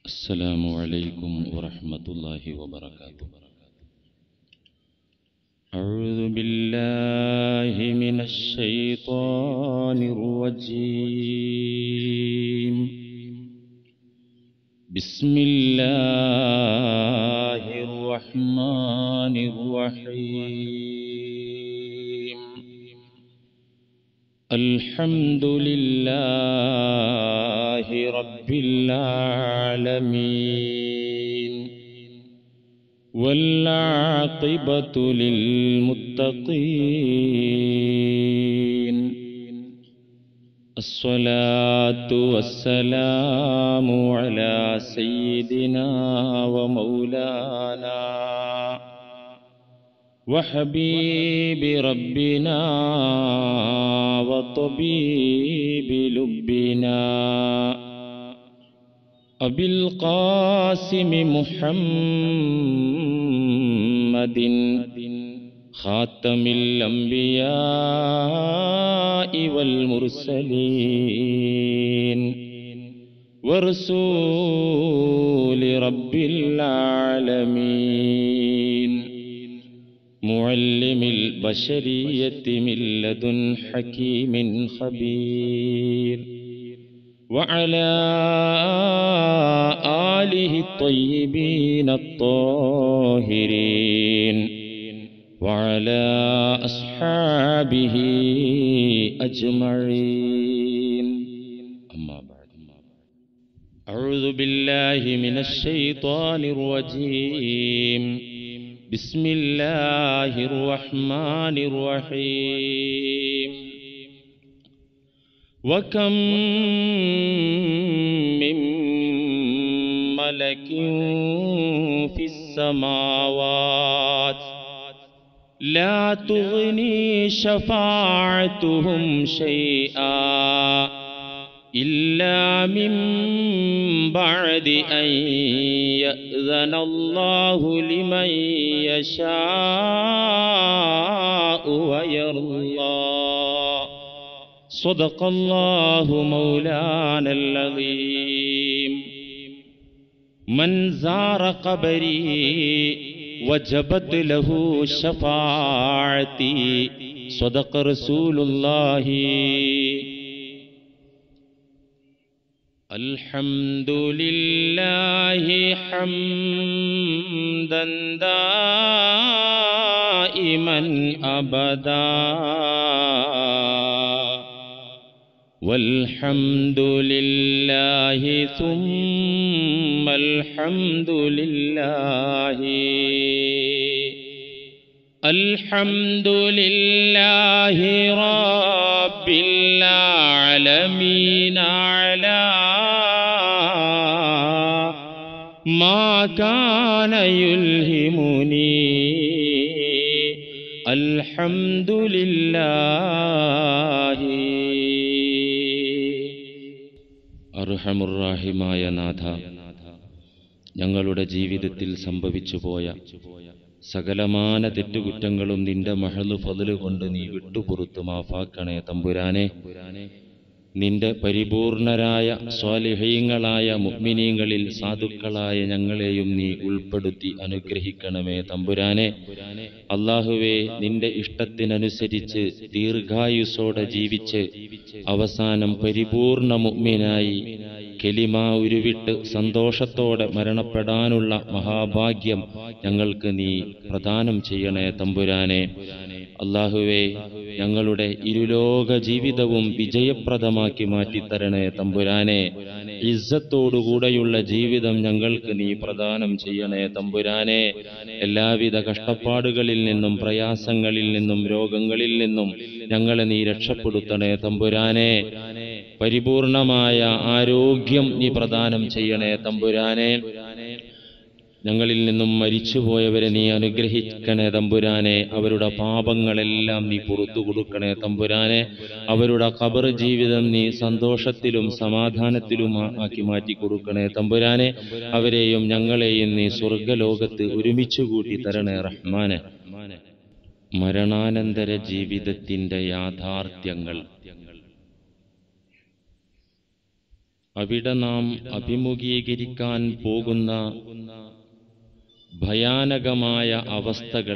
السلام عليكم ورحمة الله وبركاته. أعوذ بالله من الشيطان الرجيم. بسم الله الرحمن الرحيم. الحمد لله رب العالمين والعاقبة للمتقين. الصلاة والسلام على سيدنا ومولانا وحبيب ربنا وطبيب لبنا أبي القاسم محمد خاتم الأنبياء والمرسلين ورسول رب العالمين معلم البشرية من لدن حكيم خبير وعلى آله الطيبين الطاهرين وعلى أصحابه أجمعين. أما بعد، أعوذ بالله من الشيطان الرجيم. بسم الله الرحمن الرحيم. وكم من ملك في السماوات لا تغني شفاعتهم شيئا إلا من بعد أن يأذن الله لمن يشاء ويرضى. صدق الله مولانا العظيم. من زار قبري وجبت له شفاعتي. صدق رسول الله. الحمد لله حمدا دائما أبدا والحمد لله ثم الحمد لله. الحمد لله رب العالمين على ما كان يلهمني. الحمد لله. അർഹമുർറാഹിമായ നാഥ, ഞങ്ങളുടെ ജീവിതത്തിൽ സംഭവിച്ചു പോയ സകലമാന തെറ്റുകുറ്റങ്ങളും നിന്റെ മഹളു ഫضല് കൊണ്ട് നീ വിട്ടുപുറത്തു മാഫാക്കണേ തമ്പുരാനെ. നിന്റെ പരിപൂർണരായ സ്വാലിഹീങ്ങളായ മുഅ്മിനീങ്ങളിൽ സാധുക്കളായ ഞങ്ങളെയും നീ ഉൾപ്പെടുത്തി അനുഗ്രഹിക്കണമേ തമ്പുരാനെ. അല്ലാഹുവേ, നിന്റെ ഇഷ്ടത്തിനനുസരിച്ച് ദീർഘായുസ്സോടെ ജീവിച്ച് അവസാനം പരിപൂർണ മുഅ്മിനായി കലിമ ഉരുവിട്ട് സന്തോഷത്തോടെ മരണപ്പെടാനുള്ള മഹാഭാഗ്യം ഞങ്ങൾക്ക് നീ പ്രദാനം ചെയ്യണേ തമ്പുരാനെ. അല്ലാഹുവേ, ഞങ്ങളുടെ ഇരുലോക ജീവിതവും വിജയപ്രദമാക്കി മാറ്റിത്തരണേ തമ്പുരാനെ. ഇസ്സത്തോടുകൂടെയുള്ള ജീവിതം ഞങ്ങൾക്ക് നീ പ്രദാനം ചെയ്യണേ തമ്പുരാനെ. എല്ലാവിധ കഷ്ടപ്പാടുകളിൽ നിന്നും പ്രയാസങ്ങളിൽ നിന്നും രോഗങ്ങളിൽ നിന്നും ഞങ്ങളെ നീ രക്ഷപ്പെടുത്തണേ തമ്പുരാനെ. പരിപൂർണമായ ആരോഗ്യം നീ പ്രദാനം ചെയ്യണേ തമ്പുരാനെ. ഞങ്ങളിൽ നിന്നും മരിച്ചുപോയവരെ നീ അനുഗ്രഹിക്കണേ തമ്പുരാനെ. അവരുടെ പാപങ്ങളെല്ലാം നീ പുറത്തു കൊടുക്കണേ തമ്പുരാനെ. അവരുടെ ഖബർ ജീവിതം നീ സന്തോഷത്തിലും സമാധാനത്തിലും ആക്കി മാറ്റി കൊടുക്കണേ തമ്പുരാനെ. അവരെയും ഞങ്ങളെയും നീ സ്വർഗലോകത്ത് ഒരുമിച്ച് കൂട്ടി തരണേ റഹ്മാനെ. മരണാനന്തര ജീവിതത്തിന്റെ യാഥാർത്ഥ്യങ്ങൾ അവിടെ നാം അഭിമുഖീകരിക്കാൻ പോകുന്ന ഭയാനകമായ അവസ്ഥകൾ,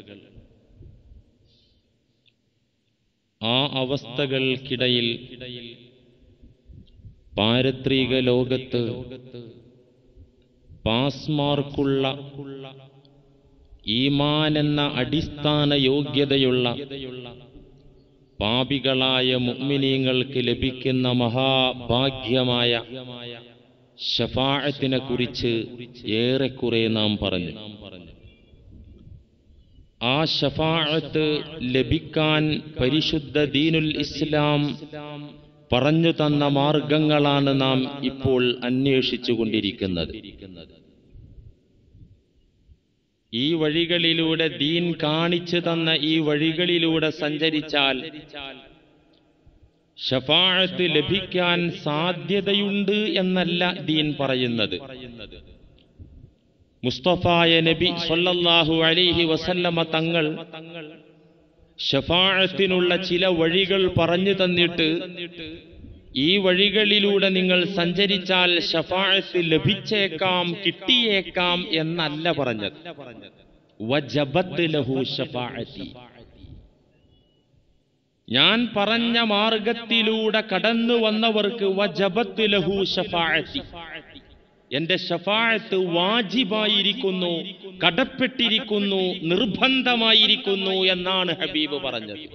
ആ അവസ്ഥകൾക്കിടയിൽ പാരത്രിക ലോകത്ത് പാസ്മാർക്കുള്ള ഈമാൻ എന്ന അടിസ്ഥാന യോഗ്യതയുള്ള പാപികളായ മുഅ്മിനീങ്ങൾക്ക് ലഭിക്കുന്ന മഹാഭാഗ്യമായ ശഫാഅത്തിനെ കുറിച്ച് ഏറെക്കുറെ നാം പറഞ്ഞു. ആ ശഫാഅത്ത് ലഭിക്കാൻ പരിശുദ്ധ ദീനുൽ ഇസ്ലാം പറഞ്ഞു തന്ന മാർഗങ്ങളാണ് നാം ഇപ്പോൾ അന്വേഷിച്ചുകൊണ്ടിരിക്കുന്നത്. ഈ വഴികളിലൂടെ ദീൻ കാണിച്ചു തന്ന ഈ വഴികളിലൂടെ സഞ്ചരിച്ചാൽ ശഫാഅത്ത് ലഭിക്കാൻ സാധ്യതയുണ്ട് എന്നല്ല ദീൻ പറയുന്നത്. മുസ്തഫായ നബി സ്വല്ലല്ലാഹു അലൈഹി വസല്ലമ തങ്ങൾ ശഫാഅത്തിനുള്ള ചില വഴികൾ പറഞ്ഞു തന്നിട്ട് ഈ വഴികളിലൂടെ നിങ്ങൾ സഞ്ചരിച്ചാൽ ശഫാഅത്ത് ലഭിച്ചേക്കാം, കിട്ടിയേക്കാം എന്നല്ല പറഞ്ഞത്. വജബത് ലഹു ശഫാഅത്തി, ഞാൻ പറഞ്ഞ മാർഗത്തിലൂടെ കടന്നു വന്നവർക്ക് വജബത് ലഹു ശഫാഅത്തി, എന്റെ ശഫാഅത്ത് വാജിബായിരിക്കുന്നു, കടപ്പെട്ടിരിക്കുന്നു, നിർബന്ധമായിരിക്കുന്നു എന്നാണ് ഹബീബ് പറഞ്ഞത്.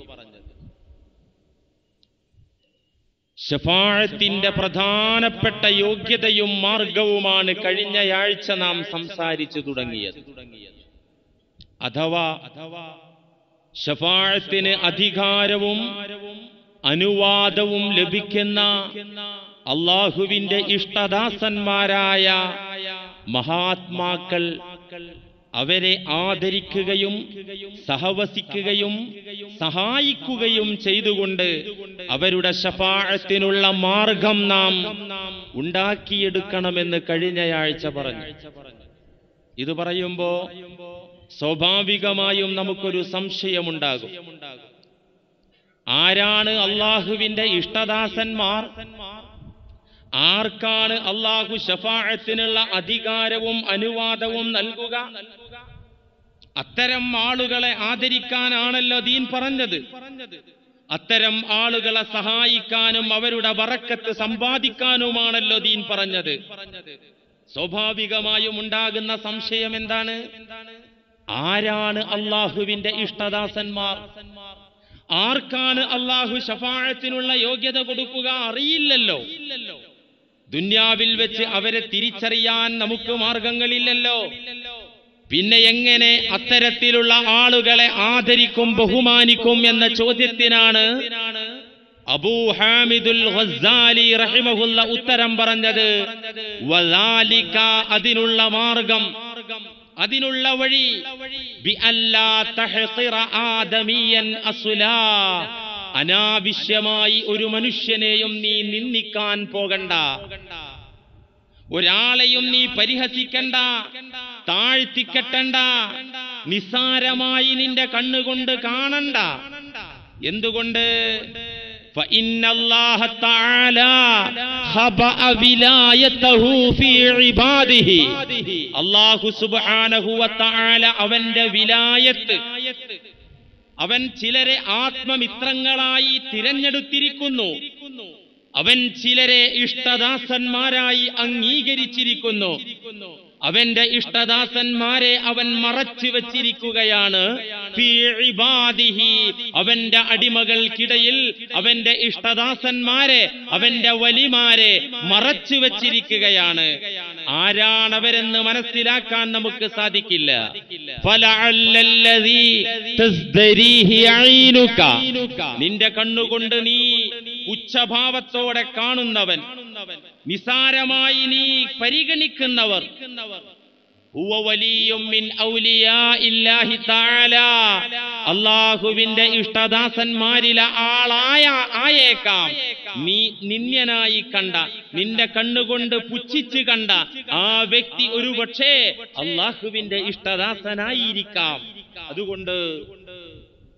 ശഫാഅത്തിന്റെ പ്രധാനപ്പെട്ട യോഗ്യതയും മാർഗവുമാണ് കഴിഞ്ഞയാഴ്ച നാം സംസാരിച്ചു തുടങ്ങിയത്. അഥവാ ശഫാഅത്തിന് അധികാരവും അനുവാദവും ലഭിക്കുന്ന അല്ലാഹുവിന്റെ ഇഷ്ടദാസന്മാരായ മഹാത്മാക്കൾ, അവരെ ആദരിക്കുകയും സഹവസിക്കുകയും സഹായിക്കുകയും ചെയ്തുകൊണ്ട് അവരുടെ ശഫാഅത്തിനുള്ള മാർഗം നാം ഉണ്ടാക്കിയെടുക്കണമെന്ന് കഴിഞ്ഞയാഴ്ച പറഞ്ഞു. ഇത് പറയുമ്പോ സ്വാഭാവികമായും നമുക്കൊരു സംശയമുണ്ടാകും. ആരാണ് അല്ലാഹുവിന്റെ ഇഷ്ടദാസന്മാർ? ആർക്കാണ് അല്ലാഹു ശഫാഅത്തിനുള്ള അധികാരവും അനുവാദവും നൽകുക? അത്തരം ആളുകളെ ആദരിക്കാനാണല്ലോ ദീൻ പറഞ്ഞത്. അത്തരം ആളുകളെ സഹായിക്കാനും അവരുടെ ബറക്കത്ത് സമ്പാദിക്കാനുമാണല്ലോ ദീൻ പറഞ്ഞത്. സ്വാഭാവികമായും ഉണ്ടാകുന്ന സംശയം എന്താണ്? ആരാണ് അല്ലാഹുവിന്റെ ഇഷ്ടദാസന്മാർ? ആർക്കാണ് അല്ലാഹു ശഫാഅത്തിനുള്ള യോഗ്യത കൊടുക്കുക? അറിയില്ലല്ലോ. ദുന്യാവിൽ വെച്ച് അവരെ തിരിച്ചറിയാൻ നമുക്ക് മാർഗങ്ങളില്ലല്ലോ. പിന്നെ എങ്ങനെ അത്തരത്തിലുള്ള ആളുകളെ ആദരിക്കും, ബഹുമാനിക്കും എന്ന ചോദ്യത്തിനാണ് അബൂ ഹാമിദുൽ ഗസ്സാലി റഹിമഹുല്ല ഉത്തരം പറഞ്ഞത്. വദാലിക, അതിനുള്ള മാർഗം, അതിനുള്ള വഴി, ബിഅല്ലാ തഹ്ഖിറ ആദമിയൻ അസ്ലാ, അനാവശ്യമായി ഒരു മനുഷ്യനെയും നീ നിന്ദിക്കാൻ പോകണ്ട, ഒരാളെയും നീ പരിഹസിക്കണ്ട, താഴ്ത്തിക്കെട്ടണ്ട, നിസ്സാരമായി നിന്റെ കണ്ണുകൊണ്ട് കാണണ്ട. എന്തുകൊണ്ട്? فإن الله تعالى خبأ ولايته في عباده, അല്ലാഹു സുബ്ഹാനഹു വ തആല അവന്റെ വിലായത്ത്, അവൻ ചിലരെ ആത്മമിത്രങ്ങളായി തിരഞ്ഞെടുത്തിരിക്കുന്നു, അവൻ ചിലരെ ഇഷ്ടദാസന്മാരായി അംഗീകരിച്ചിരിക്കുന്നു. അവന്റെ ഇഷ്ടദാസന്മാരെ അവൻ മറച്ചു വച്ചിരിക്കുകയാണ്. ഫീ ഇബാദിഹി, അവന്റെ അടിമകൾക്കിടയിൽ അവന്റെ ഇഷ്ടദാസന്മാരെ, അവന്റെ വലിമാരെ മറച്ചു വച്ചിരിക്കുകയാണ്. ആരാണവരെന്ന് മനസ്സിലാക്കാൻ നമുക്ക് സാധിക്കില്ല. ഫലഅല്ലല്ലദീ തസ്ദരീഹി ഐനുക, നിന്റെ കണ്ണുകൊണ്ട് നീ ഉച്ചഭാവത്തോടെ കാണുന്നവൻ, നിസാരമായി നീ പരിഗണിക്കുന്നവർ, ഹുവ വലിയ്യും മിൻ ഔലിയാഇല്ലാഹി തആല, അല്ലാഹുവിന്റെ ഇഷ്ടദാസന്മാരിലെ ആയേക്കാം. നീ നിന്യനായി കണ്ട, നിന്റെ കണ്ണുകൊണ്ട് പുച്ഛിച്ച് കണ്ട ആ വ്യക്തി ഒരുപക്ഷേ അല്ലാഹുവിന്റെ ഇഷ്ടദാസനായിരിക്കാം. അതുകൊണ്ട്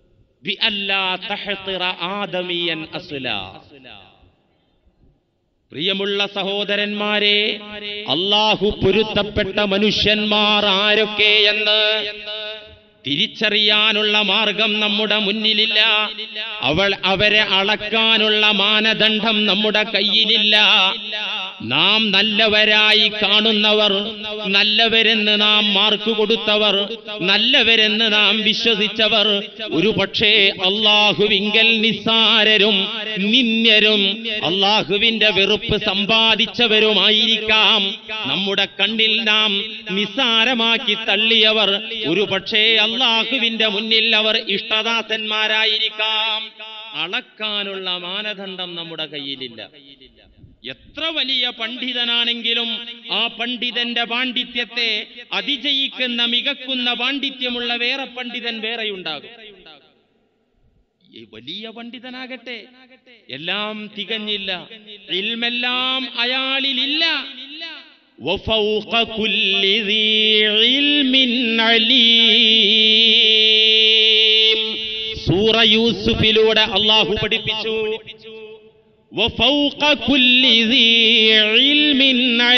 ബിഅല്ലാ തഹ്ഖിറ ആദമിയൻ അസ്ലാ, പ്രിയമുള്ള സഹോദരന്മാരെ, അല്ലാഹു പൊരുത്തപ്പെട്ട മനുഷ്യന്മാർ ആരൊക്കെയെന്ന് തിരിച്ചറിയാനുള്ള മാർഗം നമ്മുടെ മുന്നിലില്ല. അവരെ അളക്കാനുള്ള മാനദണ്ഡം നമ്മുടെ കയ്യിലില്ല. നാം നല്ലവരായി കാണുന്നവർ, നല്ലവരെന്ന് നാം മാർക്ക് കൊടുത്തവർ, നല്ലവരെന്ന് നാം വിശ്വസിച്ചവർ ഒരു പക്ഷേ അല്ലാഹുവിങ്കൽ നിസ്സാരരും നിന്ദ്യരും അല്ലാഹുവിന്റെ വെറുപ്പ് സമ്പാദിച്ചവരുമായിരിക്കാം. നമ്മുടെ കണ്ണിൽ നാം നിസ്സാരമാക്കി തള്ളിയവർ ഒരു പക്ഷേ അല്ലാഹുവിന്റെ മുന്നിൽ അവർ ഇഷ്ടദാസന്മാരായിരിക്കാം. അളക്കാനുള്ള മാനദണ്ഡം നമ്മുടെ കയ്യിലില്ല. എത്ര വലിയ പണ്ഡിതനാണെങ്കിലും ആ പണ്ഡിതന്റെ പാണ്ഡിത്യത്തെ അതിജയിക്കുന്ന മികക്കുന്ന പാണ്ഡിത്യമുള്ള വേറെ പണ്ഡിതൻ വേറെയുണ്ടാകും. വലിയ പണ്ഡിതനാകട്ടെ, എല്ലാം തികഞ്ഞില്ല, ഇൽമെല്ലാം അയാളിലില്ല. വഫൗഖ കുല്ലി ദീ ഇൽമിൻ അലീം. സൂറ യൂസുഫിലൂടെ അല്ലാഹു പഠിപ്പിച്ചു, വഫൗഖ കുല്ലി ദീ ഇൽമിൻ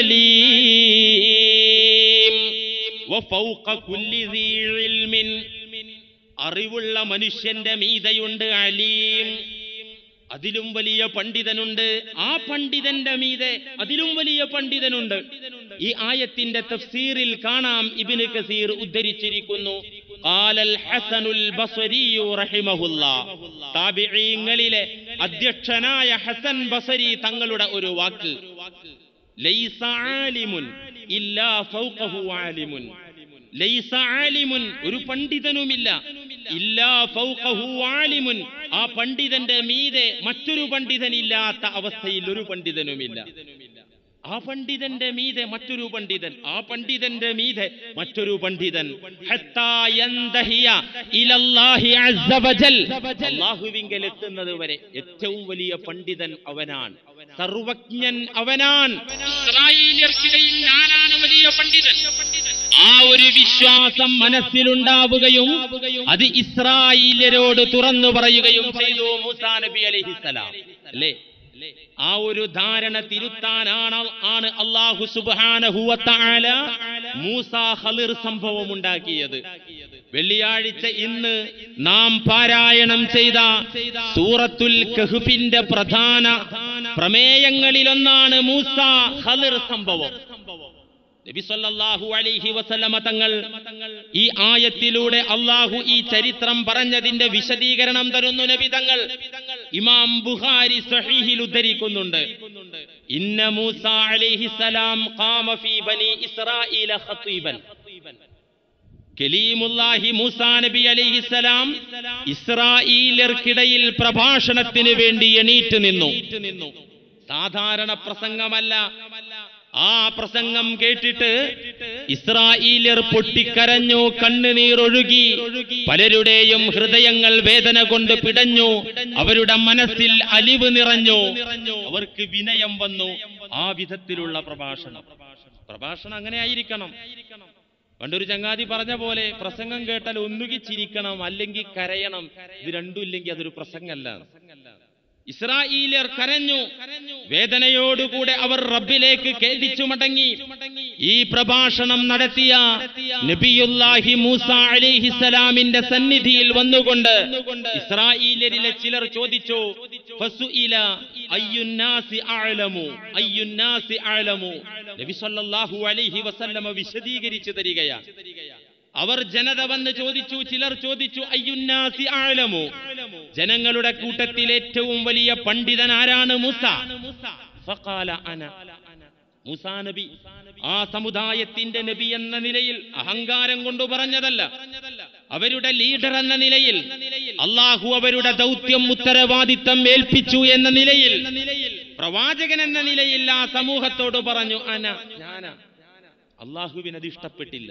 അലീം. വഫൗഖ കുല്ലി ദീ ഇൽമിൻ, അറിവുള്ള മനുഷ്യന്റെ മീതയുണ്ട് അലീം, അതിലും വലിയ പണ്ഡിതനുണ്ട്. ആ പണ്ഡിതന്റെ മീതെ അതിലും വലിയ പണ്ഡിതനുണ്ട്. ഈ ആയത്തിന്റെ തഫ്സീറിൽ കാണാം, ഇബ്നു കസീർ ഉദ്ധരിച്ചിരിക്കുന്നു, ഖാലൽ ഹസനുൽ ബസ്രി റഹിമഹുല്ലാഹ്, താബിഈങ്ങളിലെ അധ്യക്ഷനായ ഹസൻ ബസ്രി തങ്ങളുടെ ഒരു വാക്ക്, ലൈസ ആലിമുൻ ഇല്ലാ ഫൗഖഹു ആലിമുൻ. ലൈസ ആലിമുൻ, ഒരു പണ്ഡിതനുമില്ല, ഇല്ലാ ഫൗഖഹു ആലിമുൻ, ആ പണ്ഡിതന്റെ മീതെ മറ്റൊരു പണ്ഡിതനില്ലാത്ത അവസ്ഥയിൽ ഒരു പണ്ഡിതനുമില്ല. ആ പണ്ഡിതന്റെ മീതെ മറ്റൊരു പണ്ഡിതൻ, ആ പണ്ഡിതന്റെ മീതെ മറ്റൊരു പണ്ഡിതൻ. ഹത്താ യന്തഹിയ ഇലല്ലാഹി അസ്സ വജൽ, അല്ലാഹുവിങ്കൽ എത്തുന്നത് വരെ ഏറ്റവും വലിയ പണ്ഡിതൻ അവനാണ്, സർവജ്ഞൻ അവനാണ്. ഇസ്രായേലിയർക്കിടയിൽ ഞാനാണ് വലിയ പണ്ഡിതൻ. ആ ഒരു വിശ്വാസം മനസ്സിലുണ്ടാവുകയും അത് ഇസ്രായേലിയരോട് തുറന്നു പറയുകയും ചെയ്തു മൂസാ നബി അലൈഹിസ്സലാം. അല്ലേ? ആ ഒരു ധാരണ തിരുത്താനാണ് അല്ലാഹു സുബ്ഹാനഹു വ തആല മൂസാ ഖളിർ സംഭവം ഉണ്ടാക്കിയത്. വെള്ളിയാഴ്ച ഇന്ന് നാം പാരായണം ചെയ്ത സൂറത്തുൽ കഹ്ഫിന്റെ പ്രധാന പ്രമേയങ്ങളിലൊന്നാണ് മൂസാ ഖളിർ സംഭവം. നബി സല്ലല്ലാഹു അലൈഹി വസല്ലമ തങ്ങൾ ഈ ആയത്തിലൂടെ അല്ലാഹു ഈ ചരിത്രം പറഞ്ഞതിന്റെ വിശദീകരണം തരുന്നു. നബി തങ്ങൾ ഇമാം ബുഖാരി സ്വഹീഹിൽ ഉദ്ധരിക്കുന്നുണ്ട്, ഇന്ന മൂസാ അലൈഹിസ്സലാം ഖാമ ഫീ ബനി ഇസ്രായീല ഖതീബൻ. കലീമുല്ലാഹി മൂസാ നബി അലൈഹിസ്സലാം ഇസ്രായേലിയർക്കിടയിൽ പ്രഭാഷണത്തിന് വേണ്ടി എണീറ്റ് നിന്നു. സാധാരണ പ്രസംഗമല്ല. ആ പ്രസംഗം കേട്ടിട്ട് ഇസ്രായേലിയർ പൊട്ടിക്കരഞ്ഞു, കണ്ണുനീരൊഴുകി, പലരുടെയും ഹൃദയങ്ങൾ വേദന കൊണ്ട് പിടഞ്ഞു, അവരുടെ മനസ്സിൽ അലിവ് നിറഞ്ഞു, അവർക്ക് വിനയം വന്നു. ആ വിധത്തിലുള്ള പ്രഭാഷണം അങ്ങനെ ആയിരിക്കണം. പണ്ടൊരു ചങ്ങാതി പറഞ്ഞ പോലെ, പ്രസംഗം കേട്ടാൽ ഒന്നുകിൽ ചിരിക്കണം അല്ലെങ്കിൽ കരയണം, ഇത് രണ്ടും ഇല്ലെങ്കിൽ അതൊരു പ്രസംഗമല്ല. ഇസ്രായേലിയർ കരഞ്ഞു, വേദനയോടുകൂടെ അവർ റബ്ബിലേക്ക് ഖേദിച്ചു മടങ്ങി. ഈ പ്രഭാഷണം നടത്തിയ നബിയുല്ലാഹി മൂസാ അലൈഹിസ്സലാമിന്റെ സന്നിധിയിൽ വന്നുകൊണ്ട് ഇസ്രായേലിയരിലെ ചിലർ ചോദിച്ചു, ഫസുഇല അയ്യുന്നാസി അഅലമു അയ്യുന്നാസി അഅലമു. നബി സല്ലല്ലാഹു അലൈഹി വസല്ലമ വിശദീകരിച്ചു തരികയാണ്. അവർ ജനത വന്ന് ചോദിച്ചു, ചിലർ ചോദിച്ചു, അയ്യുന്നാസി അഅലമു, ജനങ്ങളുടെ കൂട്ടത്തിൽ ഏറ്റവും വലിയ പണ്ഡിതൻ ആരാണ്? മൂസ. ഫഖാല അന. മൂസാ നബി ആ സമുദായത്തിന്റെ നബി എന്ന നിലയിൽ അഹങ്കാരം കൊണ്ട് പറഞ്ഞതല്ല, അവരുടെ ലീഡർ എന്ന നിലയിൽ, അല്ലാഹു അവരുടെ ദൗത്യം ഉത്തരവാദിത്തം ഏൽപ്പിച്ചു എന്ന നിലയിൽ, പ്രവാചകൻ എന്ന നിലയിൽ ആ സമൂഹത്തോട് പറഞ്ഞു, അന, ഞാനാ. അല്ലാഹുവിനത് ഇഷ്ടപ്പെട്ടില്ല.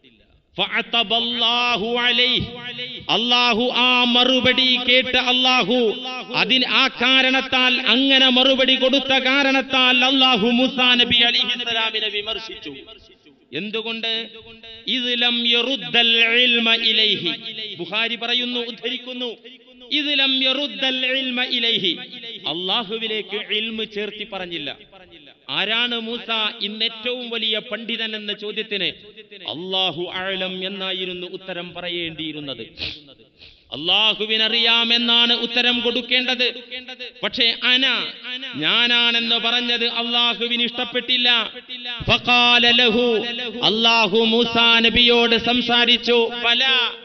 അല്ലാഹു ആ മറുപടി കേട്ട് അല്ലാഹു ആ കാരണത്താൽ, അങ്ങനെ മറുപടി കൊടുത്ത കാരണത്താൽ അല്ലാഹു മൂസാ നബി അലൈഹിസ്സലാമിനെ വിമർശിച്ചു. എന്തുകൊണ്ട്? ഇദ്ലം യറുദ്ദൽ ഇൽമ ഇലൈഹി. ബുഖാരി പറയുന്നു, ഉദ്ധരിക്കുന്നു, ഇദ്ലം യറുദ്ദൽ ഇൽമ ഇലൈഹി, അല്ലാഹുവിലേക്ക് ഇൽമ ചേർത്തി പറഞ്ഞില്ല. ആരാണ് മൂസ ഇന്ന് ഏറ്റവും വലിയ പണ്ഡിതൻ എന്ന ചോദ്യത്തിന് അല്ലാഹു അഅലം എന്നായിരുന്നു ഉത്തരം പറയേണ്ടിയിരുന്നത്. അല്ലാഹുവിനറിയാമെന്നാണ് ഉത്തരം കൊടുക്കേണ്ടത്. പക്ഷേ ഞാനാണെന്ന് പറഞ്ഞത് അല്ലാഹുവിന് ഇഷ്ടപ്പെട്ടില്ല. ഫഖാല ലഹു, അല്ലാഹു മൂസാ നബിയോട് സംസാരിച്ചു, ബല,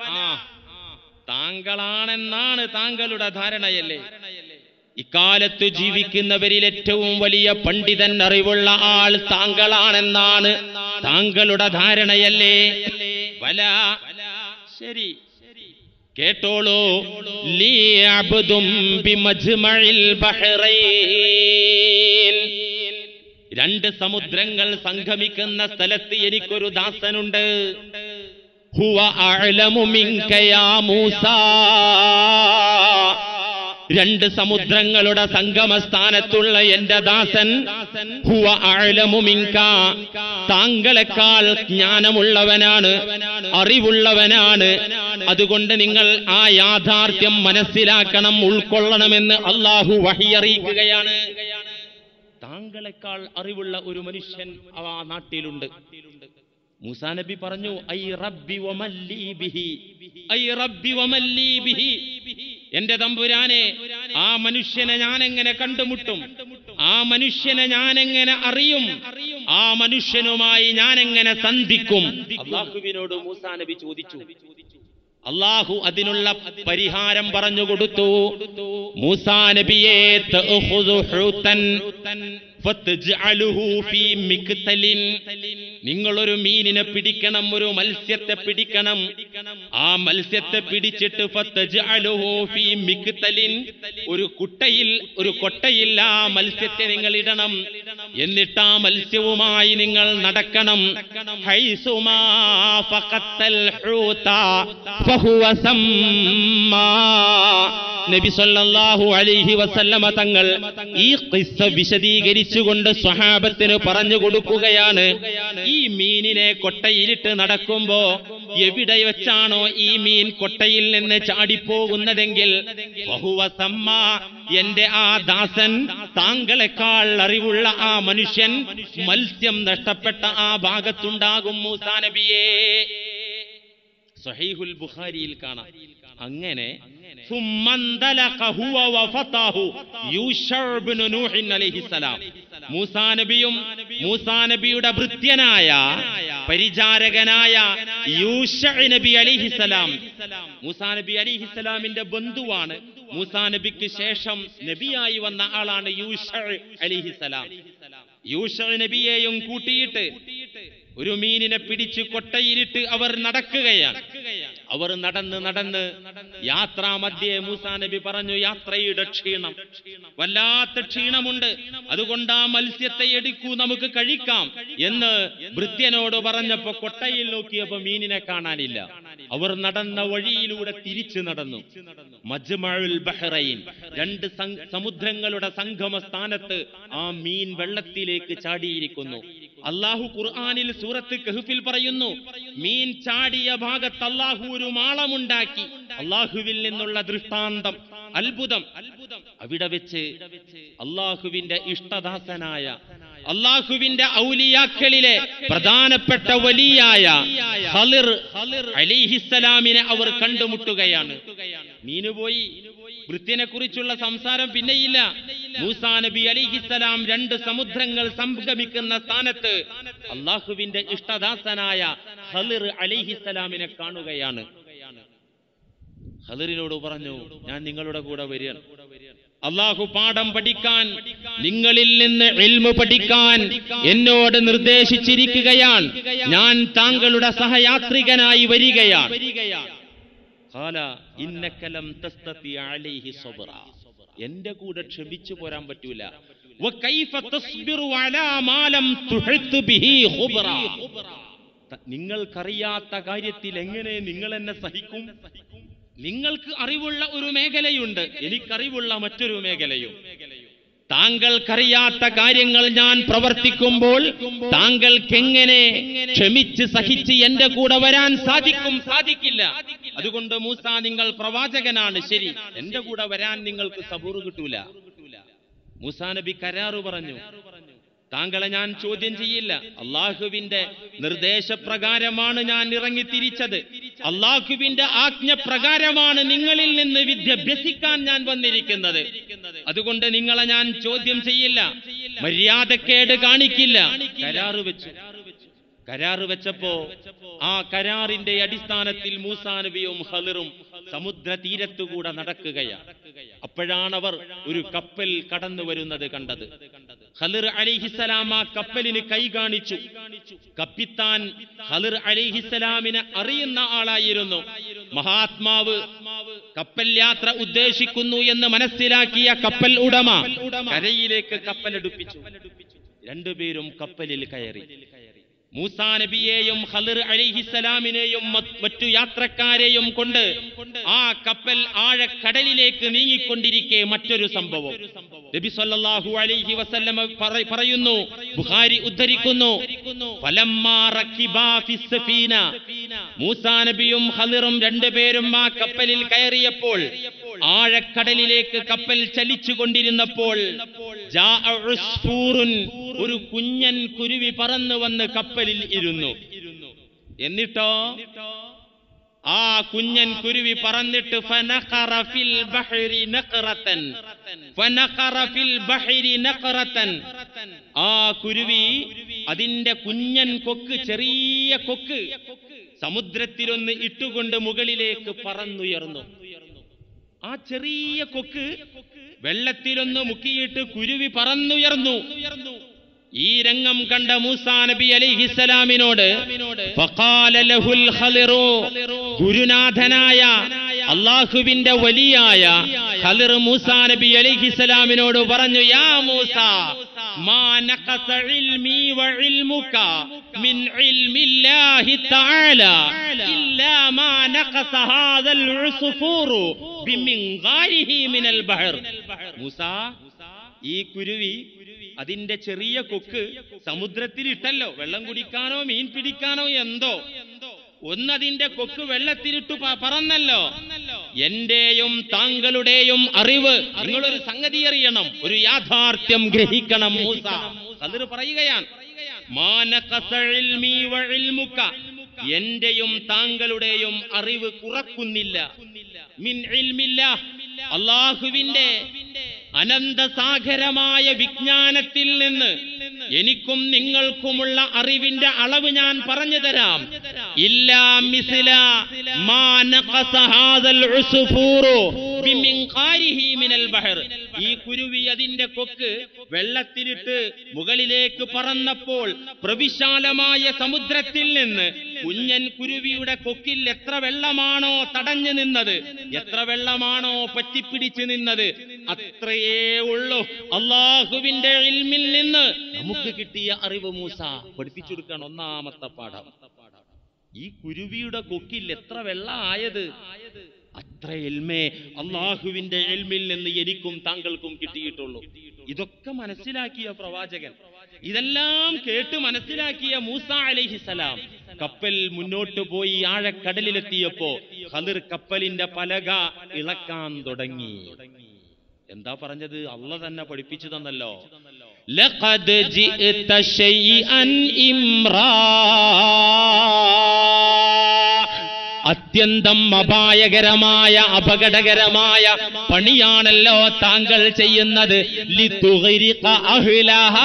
താങ്കളാണെന്നാണ് താങ്കളുടെ ധാരണയല്ലേ? ഇക്കാലത്ത് ജീവിക്കുന്നവരിൽ ഏറ്റവും വലിയ പണ്ഡിതൻ, അറിവുള്ള ആൾ താങ്കളാണെന്നാണ് താങ്കളുടെ ധാരണയല്ലേ? ബല, ശരി, കേട്ടോളൂ. ലീ അബ്ദും ബിമജ്മഇൽ ബഹ്റൈൻ, രണ്ട് സമുദ്രങ്ങൾ സംഗമിക്കുന്ന സ്ഥലത്ത് എനിക്കൊരു ദാസനുണ്ട്. ഹുവ അഅലമു മിൻക യാ മൂസാ, രണ്ട് സമുദ്രങ്ങളുടെ സംഗമസ്ഥാനത്തുള്ള എന്റെ ദാസൻ ഹുവ അഅലമു മിൻക, താങ്കളെക്കാൾ ജ്ഞാനമുള്ളവനാണ്, അറിവുള്ളവനാണ്. അതുകൊണ്ട് നിങ്ങൾ ആ യാഥാർത്ഥ്യം മനസ്സിലാക്കണം, ഉൾക്കൊള്ളണമെന്ന് അല്ലാഹു വഹി അറിയിക്കുകയാണ്. താങ്കളെക്കാൾ അറിവുള്ള ഒരു മനുഷ്യൻ ആ നാട്ടിലുണ്ട്. മൂസാ നബി പറഞ്ഞു, ഐ റബ്ബി വമല്ലി ബിഹി, ഐ റബ്ബി വമല്ലി ബിഹി, എന്റെ തമ്പുരാനെ, ആ മനുഷ്യനെ ഞാൻ എങ്ങനെ കണ്ടുമുട്ടും? ആ മനുഷ്യനെ ഞാൻ എങ്ങനെ അറിയും? ആ മനുഷ്യനുമായി ഞാൻ എങ്ങനെ സന്ധിക്കും? അല്ലാഹുവിനോട് മൂസാ നബി ചോദിച്ചു. അല്ലാഹു അതിനുള്ള പരിഹാരം പറഞ്ഞു കൊടുത്തു. മൂസാ നബിയെ, തഅഖുദു ഹൂതൻ ഫതജ്അലുഹു ഫീ മിക്തലിൻ, നിങ്ങളൊരു മീനിനെ പിടിക്കണം, ഒരു മത്സ്യത്തെ പിടിക്കണം. ആ മത്സ്യത്തെ പിടിച്ചിട്ട് ഫതജ്അലുഹു ഫീ മിക്തലിൻ, ഒരു കൊട്ടയിൽ ആ മത്സ്യത്തെ നിങ്ങൾ ഇടണം. എന്നിട്ട് ആ മത്സ്യവുമായി നിങ്ങൾ നടക്കണം. ഹൈസുമാ ഫഖത്തൽ ഹൂത ഫഹുവ സമ്മാ, നബി സല്ലല്ലാഹു അലൈഹി വസല്ലമ തങ്ങൾ ഈ ഖിസ്സ വിശദീകരിച്ചുകൊണ്ട് സ്വഹാബത്തിന് പറഞ്ഞു കൊടുക്കുകയാണ്. ഈ മീനിനെ കൊട്ടയിലിട്ട് നടക്കുമ്പോ എവിടെ വെച്ചാണോ ഈ മീൻ കൊട്ടയിൽ നിന്ന് ചാടിപ്പോകുന്നതെങ്കിൽ ഫഹുവ സമ്മാ, എന്റെ ആ ദാസൻ, താങ്കളെക്കാൾ അറിവുള്ള ആ മനുഷ്യൻ മത്സ്യം നഷ്ടപ്പെട്ട ആ ഭാഗത്തുണ്ടാകും മൂസാ നബിയെ. സ്വഹീഹുൽ ബുഖാരിയിൽ കാണാം. അങ്ങനെ മൂസാ നബിയും മൂസാ നബിയുടെ ഭൃത്യനായ പരിചാരകനായ യൂശഅ നബി അലൈഹിസ്സലാം, മൂസാ നബി അലൈഹിസ്സലാമിന്റെ ബന്ധുവാണ്. മൂസാ നബിക്ക് ശേഷം നബിയായി വന്ന ആളാണ് യൂശഅ അലൈഹിസ്സലാം. യൂശഅ നബിയെയും കൂട്ടിയിട്ട് ഒരു മീനിനെ പിടിച്ച് കൊട്ടയിലിട്ട് അവർ നടക്കുകയാണ്. അവർ നടന്ന് യാത്രാമധ്യേ മൂസാ നബി പറഞ്ഞു, യാത്രയുടെ ക്ഷീണം, വല്ലാത്ത ക്ഷീണമുണ്ട്, അതുകൊണ്ട് ആ മത്സ്യത്തെ എടുക്കൂ, നമുക്ക് കഴിക്കാം എന്ന് ഭൃത്യനോട് പറഞ്ഞപ്പോ കൊട്ടയിൽ നോക്കിയപ്പോ മീനിനെ കാണാനില്ല. അവർ നടന്ന വഴിയിലൂടെ തിരിച്ചു നടന്നു. മജ്മഉൽ ബഹ്റൈൻ, രണ്ട് സമുദ്രങ്ങളുടെ സംഗമ സ്ഥാനത്ത് ആ മീൻ വെള്ളത്തിലേക്ക് ചാടിയിരിക്കുന്നു. അല്ലാഹു ഖുർആനിൽ സൂറത്ത് കഹ്ഫിൽ പറയുന്നു, മീൻ ചാടിയ ഭാഗത്ത് അല്ലാഹു ഒരു മാളമുണ്ടാക്കി. അല്ലാഹുവിൽ നിന്നുള്ള ദൃഷ്ടാന്തം, അത്ഭുതം. അവിടെ വെച്ച് അല്ലാഹുവിന്റെ ഇഷ്ടദാസനായ, അല്ലാഹുവിന്റെ ഔലിയാക്കളിലെ പ്രധാനപ്പെട്ട വലിയായ ഖളിർ അലൈഹിസ്സലാമിനെ അവർ കണ്ടുമുട്ടുകയാണ്. മീന് പോയി, വൃത്തിനെ കുറിച്ചുള്ള സംസാരം പിന്നെയില്ല. മൂസാ നബി അലൈഹിസ്സലാം രണ്ട് സമുദ്രങ്ങൾ സംഗമിക്കുന്ന സ്ഥാനത്ത് അല്ലാഹുവിന്റെ ഇഷ്ടദാസനായ ഖളിർ അലൈഹിസ്സലാമിനെ കാണുകയാണ്. ഖളിറിനോട് പറഞ്ഞു, ഞാൻ നിങ്ങളുടെ കൂടെ വരികയാണ്. അല്ലാഹു പാഠം പഠിക്കാൻ, നിങ്ങളിൽ നിന്ന് ഇൽമു പഠിക്കാൻ എന്നോട് നിർദ്ദേശിച്ചിരിക്കുകയാണ്. ഞാൻ താങ്കളുടെ സഹയാത്രികനായി വരികയാണ്. ഖാല ഇന്നക ലം തസ്തതി അലൈഹി സബ്റ, എന്റെ കൂടെ ക്ഷമിച്ചു പോരാൻ പറ്റൂല. വകൈഫ തസ്ബിറു അലാ മാ ലം തുഹിത് ബിഹി ഖുബ്റ, നിങ്ങൾക്കറിയാത്ത കാര്യത്തിൽ എങ്ങനെ നിങ്ങൾ എന്നെ സഹിക്കും? നിങ്ങൾക്ക് അറിവുള്ള ഒരു മേഖലയുണ്ട്, എനിക്കറിവുള്ള മറ്റൊരു മേഖലയും. താങ്കൾക്കറിയാത്ത കാര്യങ്ങൾ ഞാൻ പ്രവർത്തിക്കുമ്പോൾ താങ്കൾക്ക് എങ്ങനെ ക്ഷമിച്ച് സഹിച്ച് എന്റെ കൂടെ വരാൻ സാധിക്കില്ല. അതുകൊണ്ട് മൂസ, നിങ്ങൾ പ്രവാചകനാണ്, ശരി, എന്റെ കൂടെ വരാൻ നിങ്ങൾക്ക് സബൂർ കിട്ടൂല. മൂസാ നബി കരാറ് പറഞ്ഞു. താങ്കളെ ഞാൻ ചോദ്യം ചെയ്യില്ല. അള്ളാഹുവിന്റെ നിർദ്ദേശപ്രകാരമാണ് ഞാൻ ഇറങ്ങിത്തിരിച്ചത്. അള്ളാഹുവിന്റെ ആജ്ഞപ്രകാരമാണ് നിങ്ങളിൽ നിന്ന് വിദ്യ അഭ്യസിക്കാൻ ഞാൻ വന്നിരിക്കുന്നത്. അതുകൊണ്ട് നിങ്ങളെ ഞാൻ ചോദ്യം ചെയ്യില്ല, മര്യാദക്കേട് കാണിക്കില്ല. കരാറ് വെച്ചപ്പോ ആ കരാറിന്റെ അടിസ്ഥാനത്തിൽ മൂസാ നബിയും ഖളിറും സമുദ്ര തീരത്തുകൂടെ നടക്കുകയാണ്. അപ്പോഴാണ് അവർ ഒരു കപ്പൽ കടന്നു വരുന്നത് കണ്ടത്. ഖളിർ അലൈഹിസ്സലാം ആ കപ്പലിന് കൈ കാണിച്ചു. കപ്പിത്താൻ ഖളിർ അലൈഹിസ്സലാമിനെ അറിയുന്ന ആളായിരുന്നു. മഹാത്മാവ് കപ്പൽ യാത്ര ഉദ്ദേശിക്കുന്നു എന്ന് മനസ്സിലാക്കിയ കപ്പൽ ഉടമ കരയിലേക്ക് കപ്പലെടുപ്പിച്ചു. രണ്ടുപേരും കപ്പലിൽ കയറി. മൂസാ നബിയെയും ഖളിർ അലൈഹിസ്സലാമിനെയും മറ്റു യാത്രക്കാരെയും കൊണ്ട് ആ കപ്പൽ ആഴക്കടലിലേക്ക് നീങ്ങിക്കൊണ്ടിരിക്കെ മറ്റൊരു സംഭവം നബി സല്ലല്ലാഹു അലൈഹി വസല്ലം പറയുന്നു, ബുഖാരി ഉദ്ധരിക്കുന്നു, ഫലമ്മാ റകിബാ ഫിസ് സഫീന, മൂസാ നബിയും ഖളിറും രണ്ടുപേരും ആ കപ്പലിൽ കയറിയപ്പോൾ ആഴക്കടലിലേക്ക് കപ്പൽ ചലിച്ചുകൊണ്ടിരുന്നപ്പോൾ ജാഅ ഉസ്ഫൂറുൻ, ഒരു കുഞ്ഞൻ കുരുവി പറന്നു വന്ന് കപ്പലിൽ ഇരുന്നു. എന്നിട്ടോ ആ കുഞ്ഞൻ കുരുവി പറന്നിട്ട് ഫനഖറ ഫിൽ ബഹരി നഖറതൻ, ഫനഖറ ഫിൽ ബഹരി നഖറതൻ, ആ കുരുവി അതിന്റെ കുഞ്ഞൻ കൊക്ക്, ചെറിയ കൊക്ക് സമുദ്രത്തിലൊന്ന് ഇട്ടുകൊണ്ട് മുകളിലേക്ക് പറന്നുയർന്നു. ആ ചെറിയ കൊക്ക് വെള്ളത്തിലൊന്ന് മുക്കിയിട്ട് കുരുവി പറന്നുയർന്നു. ഈ രംഗം കണ്ട മൂസാ നബി അലൈഹിസ്സലാമിനോട് ഫഖാല ലഹുൽ ഖളിറു, ഗുരുനാഥനായ അല്ലാഹുവിന്റെ വലിയായ ഖളിർ മൂസാ നബി അലൈഹിസ്സലാമിനോട് പറഞ്ഞു, യാ മൂസ, മാ നഖസ ഇൽമി വ ഇൽമുക മിൻ ഇൽമില്ലാഹി തആല ഇല്ലാ മാ നഖസ ഹാദൽ ഉസ്ഫൂറു ബിമിൻഗാരിഹി മിനൽ ബഹർ. മൂസ, ഈ കുരുവി അതിന്റെ ചെറിയ കൊക്ക് സമുദ്രത്തിൽ ഇട്ടല്ലോ, വെള്ളം കുടിക്കാനോ മീൻ പിടിക്കാനോ എന്തോ ഒന്നതിന്റെ കൊക്ക് വെള്ളത്തിലിട്ടു പറന്നല്ലോ. എന്റെയും താങ്കളുടെയും അറിവ്, നിങ്ങളൊരു സംഗതി അറിയണം, ഒരു യാഥാർത്ഥ്യം ഗ്രഹിക്കണം മൂസ. ഖളിർ പറയുകയാണ്, മാ നഖസ ഇൽമി വ ഇൽമുക, എന്റെയും താങ്കളുടെയും അറിവ് കുറക്കുന്നില്ല. മിൻ ഇൽമില്ലാഹ്, അല്ലാഹുവിന്റെ അനന്തസാഗരമായ വിജ്ഞാനത്തിൽ നിന്ന് എനിക്കും നിങ്ങൾക്കുമുള്ള അറിവിന്റെ അളവ് ഞാൻ പറഞ്ഞു തരാം. ഇല്ലാ മിസ്ല മാ നഖസ ഹാദൽ ഉസ്ഫൂറു ബിമിൻഖാരിഹി മിനൽ ബഹർ. ഈ കുരുവി അതിന്റെ കൊക്ക് വെള്ളത്തിലിട്ട് മുകളിലേക്ക് പറന്നപ്പോൾ പ്രവിശാലമായ സമുദ്രത്തിൽ നിന്ന് കുഞ്ഞൻ കുരുവിയുടെ കൊക്കിൽ എത്ര വെള്ളമാണോ തടഞ്ഞു നിന്നത്, എത്ര വെള്ളമാണോ പറ്റിപ്പിടിച്ചു നിന്നത്, അത്രയേ ഉള്ളൂ അല്ലാഹുവിന്റെ ഇൽമിൽ നിന്ന് നമുക്ക് കിട്ടിയ അറിവ്. മൂസ പഠിപ്പിച്ചു കൊടുക്കാൻ ഒന്നാമത്തെ പാഠം, ഈ കുരുവിയുടെ കൊക്കിൽ എത്ര വെള്ളം ആയത്, അത്ര ഇൽമേ അല്ലാഹുവിന്റെ ഇൽമിൽ നിന്ന് എനിക്കും താങ്കൾക്കും കിട്ടിയിട്ടുള്ളൂ. ഇതൊക്കെ മനസ്സിലാക്കിയ പ്രവാചകൻ, ഇതെല്ലാം കേട്ട് മനസ്സിലാക്കിയ മൂസ അലൈഹിസ്സലാം കപ്പൽ മുന്നോട്ട് പോയി ആഴക്കടലിലെത്തിയപ്പോ ഖളിർ കപ്പലിന്റെ പലക ഇളക്കാൻ തുടങ്ങി. എന്താ പറഞ്ഞത്? അല്ലാഹ് തന്നെ പഠിപ്പിച്ചു തന്നല്ലോ, ലഖദ് ജിഅത ശൈഅൻ ഇംറാ, അത്യന്തം അപായകരമായ അപകടകരമായ പണിയാണല്ലോ താങ്കൾ ചെയ്യുന്നത്. ലിതുഗ്രിഖ അഹ്ലഹാ,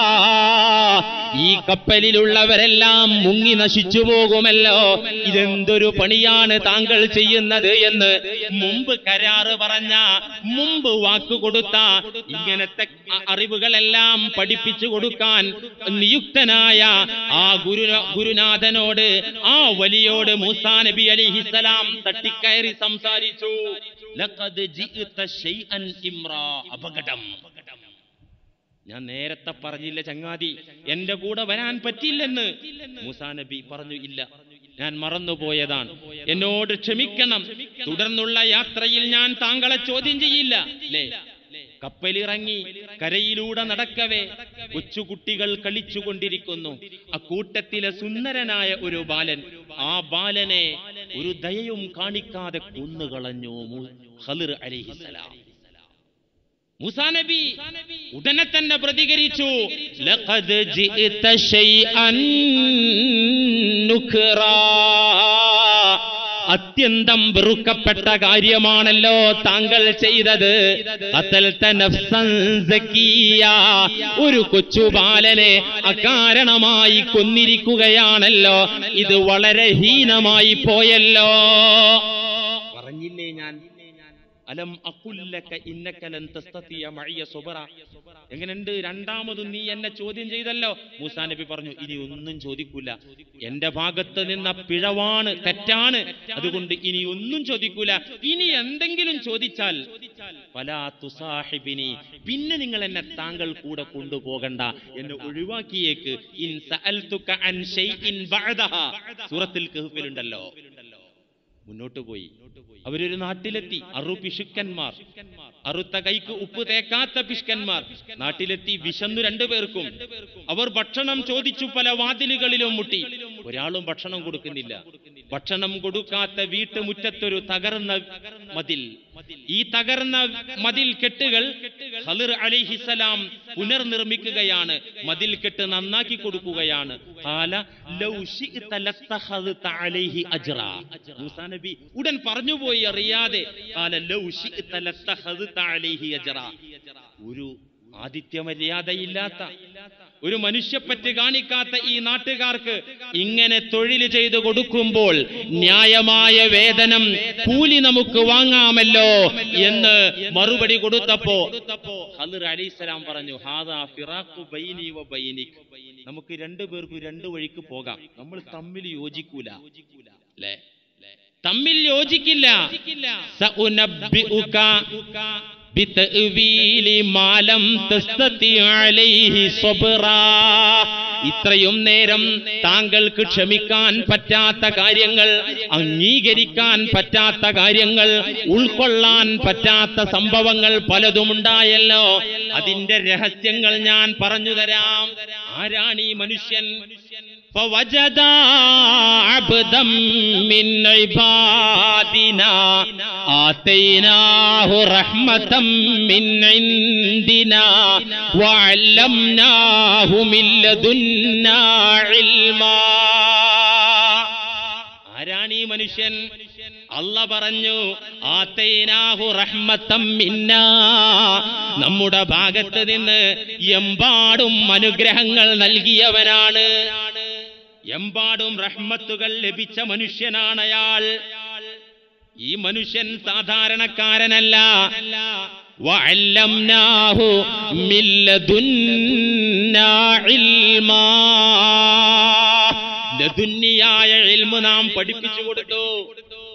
ഈ കപ്പലിലുള്ളവരെല്ലാം മുങ്ങി നശിച്ചു പോകുമല്ലോ, ഇതെന്തൊരു പണിയാണ് താങ്കൾ ചെയ്യുന്നത് എന്ന് മുമ്പ് കരാറ് പറഞ്ഞ, മുമ്പ് വാക്കുകൊടുത്ത, ഇങ്ങനത്തെ അറിവുകളെല്ലാം പഠിപ്പിച്ചു കൊടുക്കാൻ നിയുക്തനായ ആ ഗുരുനാഥനോട്, ആ വലിയോട് മൂസാ നബി അലൈഹിസ്സലാം തട്ടിക്കയറി സംസാരിച്ചു. ലഖദ് ജിഅത ശൈഅൻ ഇംറാ, അപകടം. ഞാൻ നേരത്തെ പറഞ്ഞില്ല ചങ്ങാതി, എന്റെ കൂടെ വരാൻ പറ്റില്ലെന്ന്. മൂസാ നബി പറഞ്ഞു, ഇല്ല, ഞാൻ മറന്നുപോയതാണ്, എന്നോട് ക്ഷമിക്കണം, തുടർന്നുള്ള യാത്രയിൽ ഞാൻ താങ്കളെ ചോദ്യം ചെയ്യില്ല. അല്ലേ? കപ്പലിറങ്ങി കരയിലൂടെ നടക്കവേ കൊച്ചുകുട്ടികൾ കളിച്ചുകൊണ്ടിരിക്കുന്നു. അക്കൂട്ടത്തിലെ സുന്ദരനായ ഒരു ബാലൻ, ആ ബാലനെ ഒരു ദയയും കാണിക്കാതെ കൊന്നുകളഞ്ഞു ഖളിർ അലൈഹിസ്സലാം. മൂസാ നബി ഉടനെ തന്നെ പ്രതികരിച്ചു, ലഖദ് ജിഇത ശൈഅൻ നുക്റാ, അത്യന്തം വെറുക്കപ്പെട്ട കാര്യമാണല്ലോ താങ്കൾ ചെയ്തത്. ഖതൽത നഫ്സൻ സക്കിയ, ഒരു കൊച്ചുബാലനെ അകാരണമായി കൊന്നിരിക്കുകയാണല്ലോ. ഇത് വളരെ ഹീനമായി പോയല്ലോ. പറഞ്ഞില്ലേ ഞാൻ, അലം അഖുല്ലക ഇന്നക ലൻ തസ്തതിയ മഇയ സുബ്റ. എങ്ങനെയുണ്ട്? രണ്ടാമതും നീ എന്നെ ചോദ്യം ചെയ്തല്ലോ. മൂസാ നബി പറഞ്ഞു, ഇനി ഒന്നും ചോദിക്കൂല, എന്റെ ഭാഗത്ത് നിന്ന പിഴവാണ്, തെറ്റാണ്, അതുകൊണ്ട് ഇനി ഒന്നും ചോദിക്കൂല. ഇനി എന്തെങ്കിലും ചോദിച്ചാൽ ഫലാ തുസാഹിബിനി, പിന്നെ നിങ്ങൾ എന്നെ താങ്കൾ കൂടെ കൊണ്ടുപോകണ്ട, എന്നെ ഒഴിവാക്കിയേക്ക്. ഇൻ സഅൽതുക അൻ ശൈഇൻ ബഅദഹാ, സൂറത്തുൽ കഹ്ഫിലുണ്ടല്ലോ. മുന്നോട്ട് പോയി. അവരൊരു നാട്ടിലെത്തി. പിശുക്കന്മാർ, അറുത്ത കൈക്ക് ഉപ്പ് തേക്കാത്ത പിശുക്കന്മാർ നാട്ടിലെത്തി. വിശന്നു രണ്ടുപേർക്കും. അവർ ഭക്ഷണം ചോദിച്ചു, പല വാതിലുകളിലും മുട്ടി. ഒരാളും ഭക്ഷണം കൊടുക്കുന്നില്ല. ഭക്ഷണം കൊടുക്കാത്ത വീട്ടുമുറ്റത്തൊരു തകർന്ന മതിൽ. ഈ തകർന്ന മതിൽ കെട്ടുകൾ ഖളിർ അലൈഹിസ്സലാം പുനർനിർമ്മിക്കുകയാണ്. മതിൽ കെട്ട് നന്നാക്കി കൊടുക്കുകയാണ്. ഖാല ലൗ ശിഅത ലത്തഖദത അലൈഹി അജ്റാ. മൂസാ നബി ഉടൻ പറഞ്ഞുപോയി അറിയാതെ, ഖാല ലൗ ശിഅത ലത്തഖദത അലൈഹി അജ്റാ. ഒരു ആതിഥ്യമര്യാദയില്ലാത്ത, ഒരു മനുഷ്യപ്പറ്റ് കാണിക്കാത്ത ഈ നാട്ടുകാർക്ക് ഇങ്ങനെ തൊഴിൽ ചെയ്തു കൊടുക്കുമ്പോൾ ന്യായമായ വേതനം, കൂലി നമുക്ക് വാങ്ങാമല്ലോ എന്ന് മറുപടി കൊടുത്തപ്പോ ഖളിർ അലൈഹിസ്സലാം പറഞ്ഞു, ഹാദാ ഫിറാഖു ബൈനി വ ബൈനിക്, നമുക്ക് രണ്ടുപേർക്കും രണ്ട് വഴിക്ക് പോകാം, നമ്മൾ തമ്മിൽ യോജിക്കൂല, അല്ലേ? തമ്മിൽ യോജിക്കില്ല. സഉനബ്ബിഉക ബിതഅ്വീലി മാ ലം തസ്തതി അലൈഹി സബ്റാ. ഇത്രയും നേരം താങ്കൾക്ക് ക്ഷമിക്കാൻ പറ്റാത്ത കാര്യങ്ങൾ, അംഗീകരിക്കാൻ പറ്റാത്ത കാര്യങ്ങൾ, ഉൾക്കൊള്ളാൻ പറ്റാത്ത സംഭവങ്ങൾ പലതുമുണ്ടായല്ലോ. അതിന്റെ രഹസ്യങ്ങൾ ഞാൻ പറഞ്ഞു തരാം. ആരാണ് ഈ മനുഷ്യൻ? فوجدا عبدا من عبادنا آتيناه رحمة من عندنا وعلمناه من لدنا علما. ആരാണ് ഈ മനുഷ്യൻ? അല്ലാഹ് പറഞ്ഞു, ആതൈനാഹു റഹ്മത്തം മിന്നാ, നമ്മുടെ ഭാഗത്ത് നിന്ന് എമ്പാടും അനുഗ്രഹങ്ങൾ നൽകിയവനാണ്. എമ്പാടും റഹ്മത്തുകൾ ലഭിച്ച മനുഷ്യനാണ് അയാൾ. ഈ മനുഷ്യൻ സാധാരണക്കാരനല്ല. വഅല്ലംനാഹു മിൻ ലദുന്നാ ഇൽമാ, ലദുന്നിയായ ഇൽമു നാം പഠിപ്പിച്ചു കൊടുത്തു.